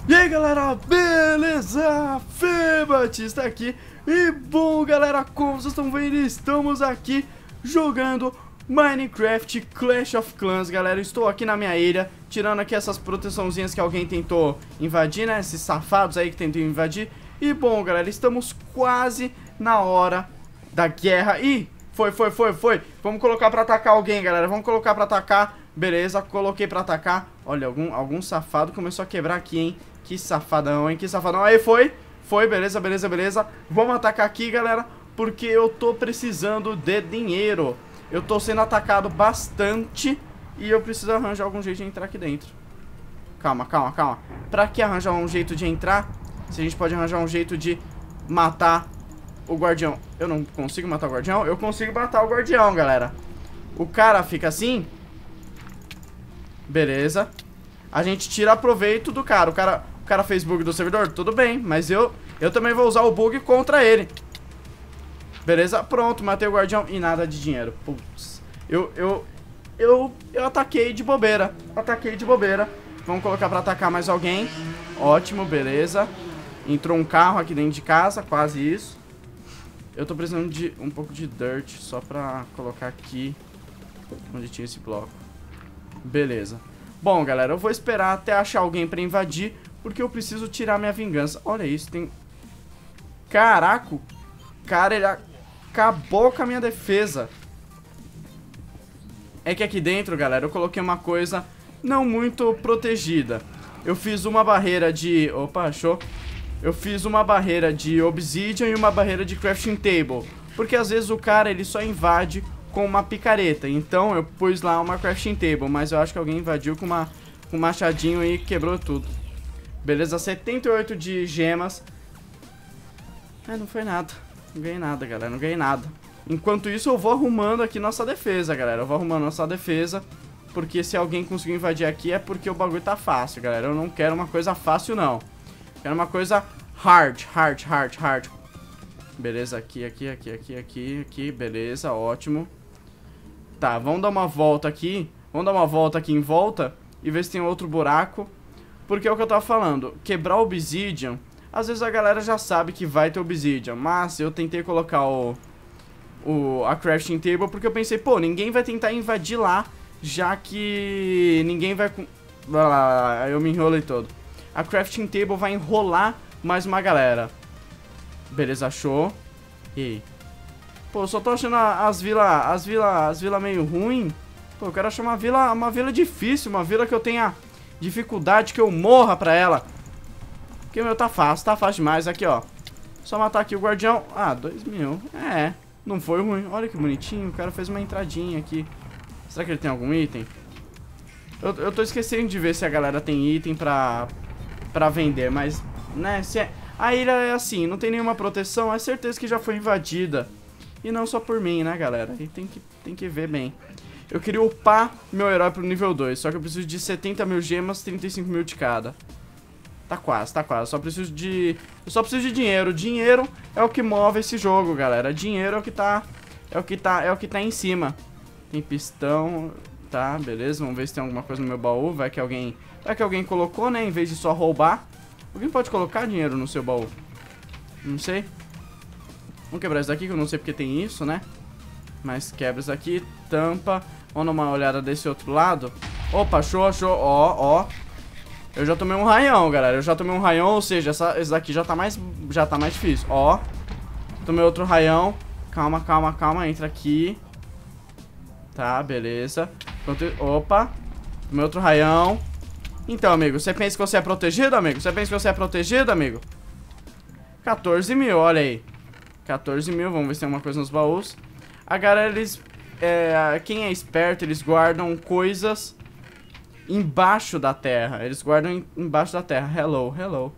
E aí galera, beleza? Fê Batista aqui. E bom galera, como vocês estão vendo, estamos aqui jogando Minecraft Clash of Clans. Galera, eu estou aqui na minha ilha, tirando aqui essas proteçãozinhas que alguém tentou invadir, né? Esses safados aí que tentam invadir. E bom galera, estamos quase na hora da guerra. Ih, foi. Vamos colocar pra atacar alguém, galera. Vamos colocar pra atacar. Beleza, coloquei pra atacar. Olha, algum safado começou a quebrar aqui, hein? Que safadão, hein? Que safadão. Aí, foi, beleza. Vamos atacar aqui, galera, porque eu tô precisando de dinheiro. Eu tô sendo atacado bastante e eu preciso arranjar algum jeito de entrar aqui dentro. Calma. Pra que arranjar um jeito de entrar, se a gente pode arranjar um jeito de matar o guardião? Eu não consigo matar o guardião? Eu consigo matar o guardião, galera. O cara fica assim. Beleza. A gente tira proveito do cara. O cara fez bug do servidor? Tudo bem, mas eu também vou usar o bug contra ele. Beleza, pronto, matei o guardião e nada de dinheiro. Putz, eu ataquei de bobeira. Vamos colocar pra atacar mais alguém. Ótimo, beleza. Entrou um carro aqui dentro de casa, quase isso. Eu tô precisando de um pouco de dirt só pra colocar aqui onde tinha esse bloco. Beleza. Bom, galera, eu vou esperar até achar alguém pra invadir, porque eu preciso tirar minha vingança. Olha isso, tem... Caraca, o cara, ele acabou com a minha defesa. É que aqui dentro, galera, eu coloquei uma coisa não muito protegida. Eu fiz uma barreira de... Opa, achou? Eu fiz uma barreira de obsidian e uma barreira de crafting table, porque às vezes o cara, ele só invade com uma picareta. Então eu pus lá uma crafting table, mas eu acho que alguém invadiu com um machadinho e quebrou tudo. Beleza, 78 de gemas. Não foi nada. Não ganhei nada, galera, não ganhei nada. Enquanto isso eu vou arrumando aqui nossa defesa, galera. Eu vou arrumando nossa defesa, porque se alguém conseguir invadir aqui é porque o bagulho tá fácil, galera. Eu não quero uma coisa fácil, não. Quero uma coisa hard. Beleza, aqui, beleza, ótimo. Tá, vamos dar uma volta aqui. Vamos dar uma volta aqui em volta e ver se tem outro buraco. Porque é o que eu tava falando, quebrar o obsidian, às vezes a galera já sabe que vai ter obsidian, mas eu tentei colocar a crafting table porque eu pensei, pô, ninguém vai tentar invadir lá, já que ninguém vai... Eu me enrolei todo. A crafting table vai enrolar mais uma galera. Beleza, achou. E aí? Pô, eu só tô achando as vila meio ruim. Pô, eu quero achar uma vila difícil, uma vila que eu tenha dificuldade, que eu morra pra ela. Porque o meu tá fácil demais. Aqui, ó. Só matar aqui o guardião. Ah, 2.000. Não foi ruim. Olha que bonitinho, o cara fez uma entradinha aqui. Será que ele tem algum item? Eu tô esquecendo de ver se a galera tem item pra vender, mas, né, a ilha é assim, não tem nenhuma proteção, é certeza que já foi invadida. E não só por mim, né, galera? E tem que ver bem. Eu queria upar meu herói pro nível 2, só que eu preciso de 70.000 gemas, 35.000 de cada. Tá quase. Eu só preciso de dinheiro. Dinheiro é o que move esse jogo, galera. Dinheiro é o que tá em cima. Tem pistão, tá, beleza. Vamos ver se tem alguma coisa no meu baú. Vai que alguém colocou, né, em vez de só roubar. Alguém pode colocar dinheiro no seu baú? Não sei. Vamos quebrar isso daqui, que eu não sei porque tem isso, né? Mas quebra isso aqui, tampa. Vamos dar uma olhada desse outro lado. Opa, achou. Ó. Eu já tomei um raião, galera. Ou seja, esse daqui já tá mais difícil. Ó. Tomei outro raião. Calma. Entra aqui. Tá, beleza. Opa. Tomei outro raião. Então, amigo, você pensa que você é protegido, amigo? 14.000, olha aí. 14.000, vamos ver se tem alguma coisa nos baús. A galera, quem é esperto, eles guardam coisas embaixo da terra. Hello.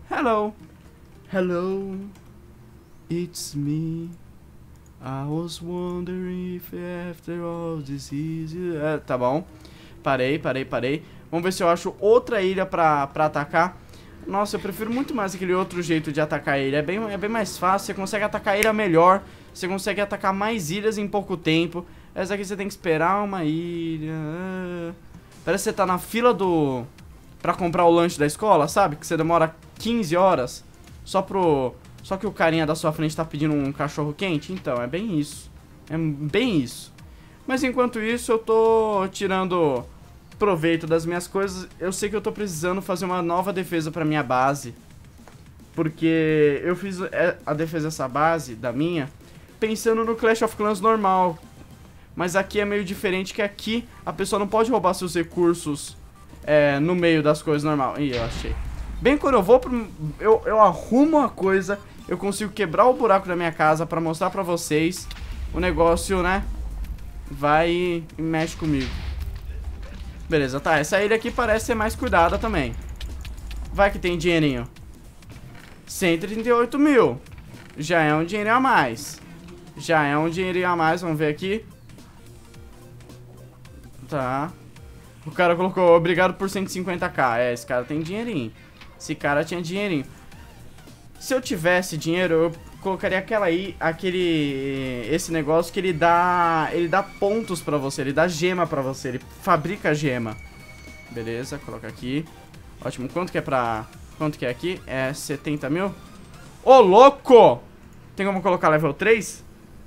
It's me. I was wondering if after all this is... tá bom. Parei. Vamos ver se eu acho outra ilha pra atacar. Nossa, eu prefiro muito mais aquele outro jeito de atacar a ilha. É bem mais fácil, você consegue atacar a ilha melhor. Você consegue atacar mais ilhas em pouco tempo. Essa aqui você tem que esperar uma ilha. Parece que você tá na fila do pra comprar o lanche da escola, sabe? Que você demora 15 horas só que o carinha da sua frente tá pedindo um cachorro quente. Então, é bem isso. É bem isso. Mas enquanto isso, eu tô tirando proveito das minhas coisas. Eu sei que eu tô precisando fazer uma nova defesa pra minha base. Porque eu fiz a defesa dessa base, da minha, pensando no Clash of Clans normal. Mas aqui é meio diferente, que aqui a pessoa não pode roubar seus recursos no meio das coisas normal. Ih, eu achei. Bem, quando eu vou eu arrumo uma coisa, eu consigo quebrar o buraco da minha casa pra mostrar pra vocês. O negócio, né, vai e mexe comigo. Beleza, tá, essa ilha aqui parece ser mais cuidada também. Vai que tem dinheirinho. 138 mil. Já é um dinheirinho a mais. Já é um dinheirinho a mais, vamos ver aqui. Tá. O cara colocou, obrigado por 150k. Esse cara tem dinheirinho. Esse cara tinha dinheirinho. Se eu tivesse dinheiro, eu colocaria esse negócio que ele dá pontos pra você, ele dá gema pra você, ele fabrica gema. Beleza, coloca aqui. Ótimo, quanto que é aqui? É 70 mil. Ô, louco! Tem como colocar level 3?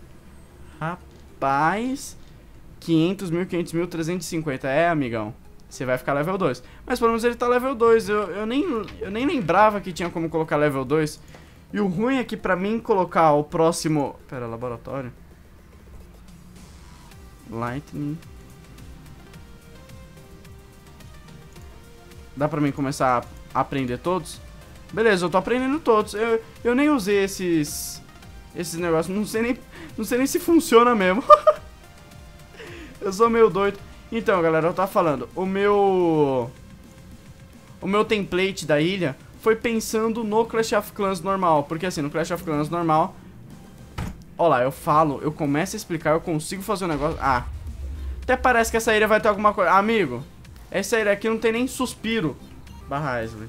Rapaz, 500 mil, 500 mil, 350. É, amigão, você vai ficar level 2. Mas pelo menos ele tá level 2. Eu nem lembrava que tinha como colocar level 2. E o ruim é que pra mim colocar o próximo... Pera, laboratório. Lightning. Dá pra mim começar a aprender todos? Beleza, eu tô aprendendo todos. Eu nem usei esses negócios. Não sei nem se funciona mesmo. Eu sou meio doido. Então, galera, eu tava falando. O meu template da ilha foi pensando no Clash of Clans normal. Porque assim, no Clash of Clans normal... Ó lá, eu começo a explicar, eu consigo fazer um negócio... Ah, até parece que essa ilha vai ter alguma coisa... Amigo, essa ilha aqui não tem nem suspiro. Barra Isley.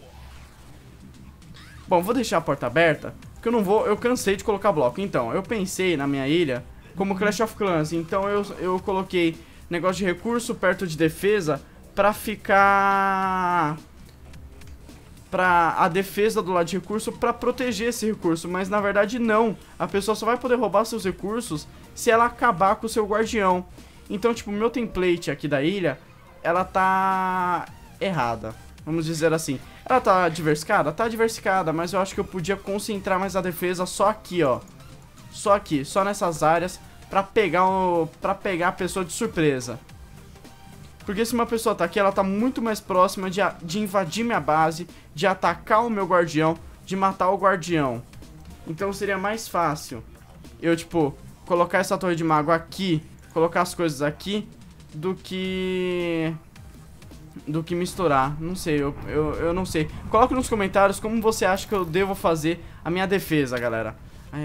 Bom, vou deixar a porta aberta, porque eu cansei de colocar bloco. Então, eu pensei na minha ilha como Clash of Clans. Então eu coloquei negócio de recurso perto de defesa pra ficar... Pra a defesa do lado de recurso, pra proteger esse recurso. Mas na verdade não. A pessoa só vai poder roubar seus recursos se ela acabar com o seu guardião. Então, tipo, o meu template aqui da ilha, ela tá errada, vamos dizer assim. Ela tá diversificada? Tá diversificada, mas eu acho que eu podia concentrar mais a defesa só aqui, ó. Só aqui, só nessas áreas, pra pegar a pessoa de surpresa. Porque se uma pessoa tá aqui, ela tá muito mais próxima de invadir minha base, de atacar o meu guardião, de matar o guardião. Então seria mais fácil eu, tipo, colocar essa torre de mago aqui, colocar as coisas aqui, do que misturar. Não sei, eu não sei. Coloque nos comentários como você acha que eu devo fazer a minha defesa, galera.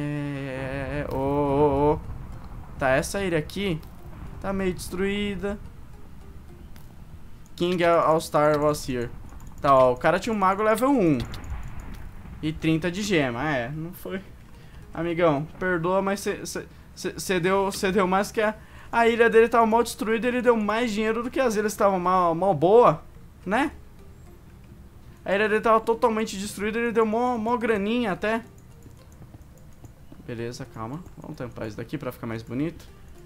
Tá, essa ilha aqui tá meio destruída. King All-Star was here. Tá, ó, o cara tinha um mago level 1 e 30 de gema. Não foi... Amigão, perdoa, mas você deu mais que a ilha dele tava mal destruída. Ele deu mais dinheiro do que as ilhas estavam mal boa, né? A ilha dele tava totalmente destruída. Ele deu mó graninha até. Beleza, calma. Vamos tampar isso daqui pra ficar mais bonito.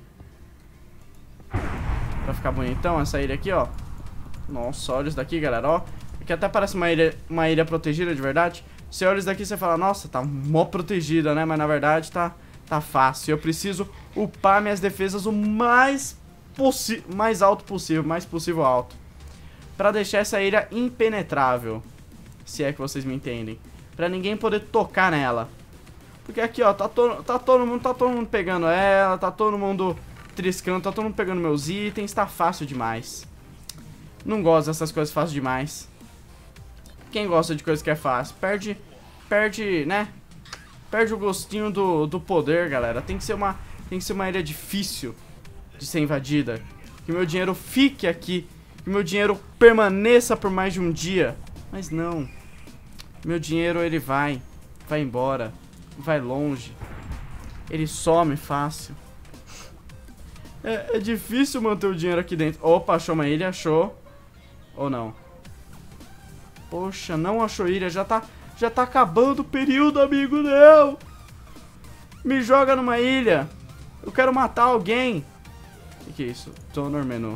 Pra ficar bonitão essa ilha aqui, ó. Nossa, olha isso daqui, galera, ó. Aqui até parece uma ilha protegida de verdade. Você olha isso daqui e você fala, nossa, tá mó protegida, né? Mas na verdade tá fácil. Eu preciso upar minhas defesas o mais alto possível. Mais possível alto. Pra deixar essa ilha impenetrável. Se é que vocês me entendem. Pra ninguém poder tocar nela. Porque aqui, ó, tá todo mundo pegando ela. Tá todo mundo triscando. Tá todo mundo pegando meus itens. Tá fácil demais. Não gosto dessas coisas fáceis demais. Quem gosta de coisa que é fácil perde, né? Perde o gostinho do poder, galera. Tem que ser uma ilha difícil de ser invadida. Que meu dinheiro fique aqui. Que meu dinheiro permaneça por mais de um dia. Mas não. Meu dinheiro, ele vai embora. Vai longe. Ele some fácil. É difícil manter o dinheiro aqui dentro. Opa, achou uma ilha, achou. Ou não? Poxa, não achou ilha. Já tá acabando o período, amigo. Não. Me joga numa ilha. Eu quero matar alguém. O que é isso? Tonor menu.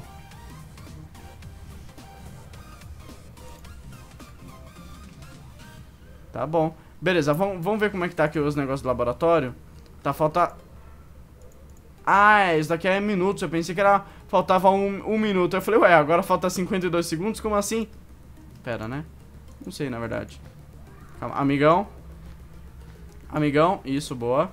Tá bom. Beleza, vamos ver como é que tá aqui os negócios do laboratório. Tá, falta... Ah, isso daqui é minutos. Eu pensei que faltava um minuto. Eu falei, ué, agora falta 52 segundos? Como assim? Pera, né? Não sei, na verdade. Calma, amigão. Amigão, isso, boa.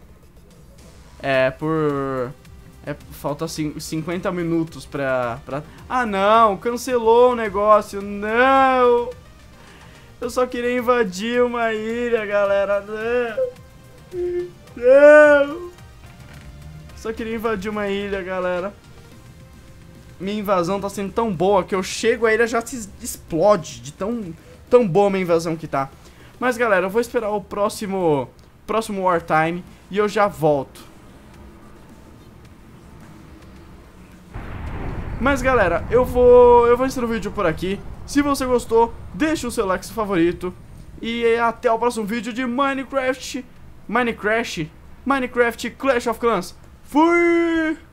Falta 50 minutos pra... Ah, não, cancelou o negócio. Não! Eu só queria invadir uma ilha, galera. Não! Não! Só queria invadir uma ilha, galera. Minha invasão tá sendo tão boa que eu chego, a ilha já se explode de tão boa minha invasão que tá. Mas, galera, eu vou esperar o próximo Wartime e eu já volto. Mas, galera, eu vou encerrar o vídeo por aqui. Se você gostou, deixa o seu like favorito. E até o próximo vídeo de Minecraft Clash of Clans. Fui!